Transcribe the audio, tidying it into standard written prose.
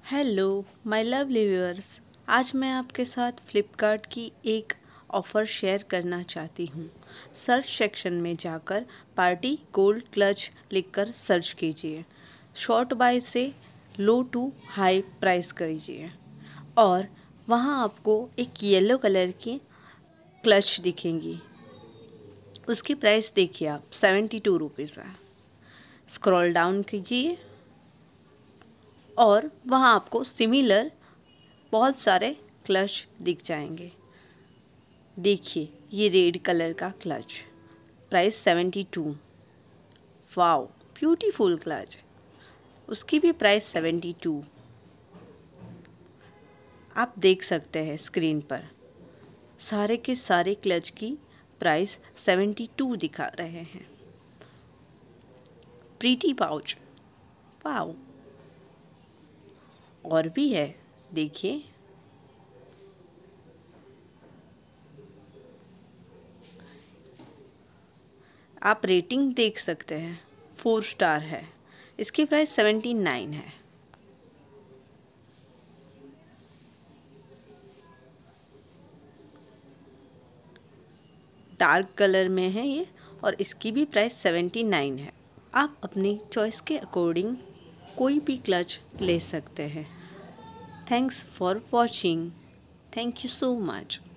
Hello my lovely viewers, आज मैं आपके साथ फ्लिपकार्ट की एक ऑफ़र शेयर करना चाहती हूँ। सर्च सेक्शन में जाकर पार्टी गोल्ड क्लच लिखकर सर्च कीजिए। शॉर्ट बाय से लो टू हाई प्राइस कीजिए और वहाँ आपको एक येलो कलर की क्लच दिखेंगी। उसकी प्राइस देखिए आप 72 रुपीज़ है। स्क्रॉल डाउन कीजिए और वहाँ आपको सिमिलर बहुत सारे क्लच दिख जाएंगे। देखिए ये रेड कलर का clutch, price 72। Wow, beautiful clutch, उसकी भी प्राइस 72। आप देख सकते हैं स्क्रीन पर सारे के सारे क्लच की प्राइस 72 दिखा रहे हैं। प्रीटी पाउच, वाओ, और भी है, देखिए आप रेटिंग देख सकते हैं, 4 स्टार है। इसकी प्राइस 79 है। डार्क कलर में है ये और इसकी भी प्राइस 79 है। आप अपनी चॉइस के अकॉर्डिंग कोई भी क्लच ले सकते हैं। Thanks for watching. Thank you so much.